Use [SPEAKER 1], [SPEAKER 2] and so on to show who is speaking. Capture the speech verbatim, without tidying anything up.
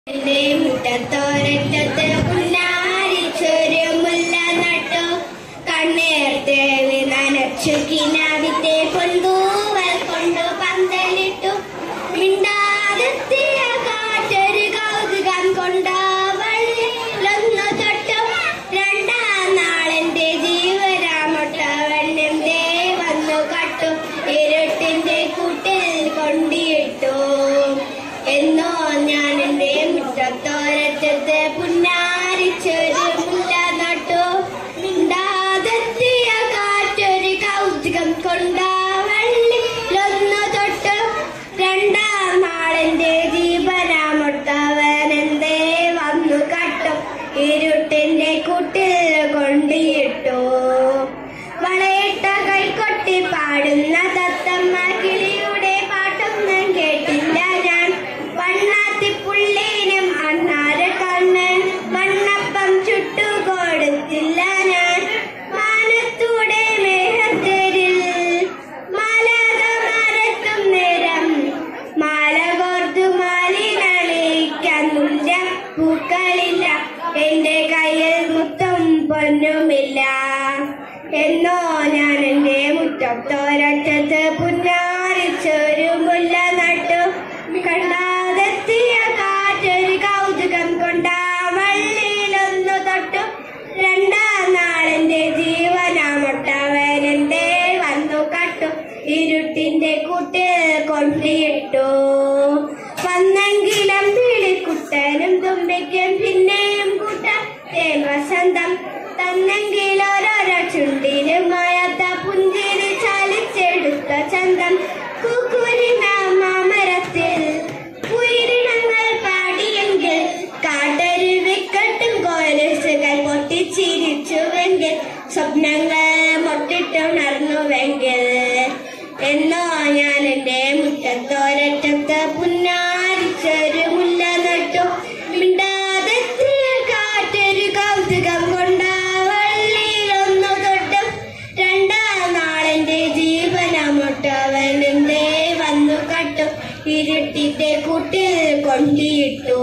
[SPEAKER 1] മുറ്റത്തോരറ്റത്ത് പുന്നാരിച്ചൊരു മുല്ല നട്ടു. കണ്ണേർത്തേവി നനച്ചു കിനാവിത്തെ പൊന്തൂവൽ കൊണ്ടു പന്തലിട്ടു. മിണ്ടാതെത്തിയ കാറ്റൊരു കൗതുകം കൊണ്ടവളിലൊന്നു തൊട്ടു. രണ്ടാം നാളെന്റെ ജീവരാമൊട്ടവണ്ണെന്തേ വന്നു കട്ടു. ഇരുട്ടിന്റെ കൂട്ടിൽ കൊണ്ടിട്ടു. എന്നോ ഞാൻ എന്റെ മുറ്റത്തോരറ്റത്ത് പുന്നാരിച്ചൊരു മുല്ല നട്ടു. മിണ്ടാതെത്തിയ കാറ്റൊരു കൗതുകം കൊണ്ടവളിലൊന്നു തൊട്ടു. രണ്ടാം നാളെന്റെ ജീവനാമൊട്ടവനെന്തേ വന്നു കട്ടു. ഇരുട്ടിന്റെ കൂട്ടിൽ കൊണ്ടിട്ടു. വളയിട്ട കൈകൊട്ടി പാടുന്ന തത്തമ്മ കിളിയുടെ പാട്ടൊന്നും കേട്ടില്ല ഞാൻ. വണ്ണാത്തിപ്പുള്ളിനും അണ്ണാര കണ്ണൻ മണ്ണപ്പം ചുട്ടു കൊടുത്തില്ല ഞാൻ. മാനത്തൂടെ മേഘത്തേരിൽ മാലാകമാരെത്തും നേരം മാല കോർത്തു മാലിനണിയിക്കാൻ മുല്ല പൂക്കളില്ല. എന്റെ കയ്യിൽ മുത്തും പൊന്നുമില്ല. എന്നോ ഞാൻ എന്റെ മുറ്റത്തോരറ്റത്ത് പുന്നാരിച്ചൊരു മുല്ല നട്ടു. കണ്ണാതെത്തിയ കാറ്റൊരു കൗതുകം കൊണ്ടവളിലൊന്നു തൊട്ടു. രണ്ടാം നാളെന്റെ ജീവനാമൊട്ടവനെന്തേ വന്നു കട്ടു. ഇരുട്ടിന്റെ കൂട്ടിൽ കൊണ്ടിട്ടു. വന്നെങ്കിലും പിളിക്കുട്ടനും തുമ്പിക്കും പിന്നെയും കൂട്ടം തേൻ വസന്തം. തന്നെങ്കിൽ ഓരോരോ ചുണ്ടിലുമായാത്ത പുഞ്ചിരി ചാലിച്ചെടുത്ത ചന്തം. കുക്കുരിന മാമരത്തിൽ ഉയരിനങ്ങൾ പാടിയെങ്കിൽ കാട്ടരുവിക്കെട്ടും കോലസുകൾ പൊട്ടിച്ചിരിച്ചുവെങ്കിൽ സ്വപ്നങ്ങൾ മൊട്ടിട്ടുണർന്നുവെങ്കിൽ. എന്നോ ഞാൻ എന്റെ മുറ്റത്തോരറ്റത്ത് പുന്നാരിച്ചൊരു മുല്ല നട്ടു. മിണ്ടാതെത്തിയ കാറ്റൊരു കൗതുകം കൊണ്ടവളിലൊന്നു തൊട്ടു. രണ്ടാം നാളെന്റെ ജീവനാമൊട്ടവനെന്തേ വന്നു കട്ടു. ഇരുട്ടിന്റെ കൂട്ടിൽ കൊണ്ടിട്ടു.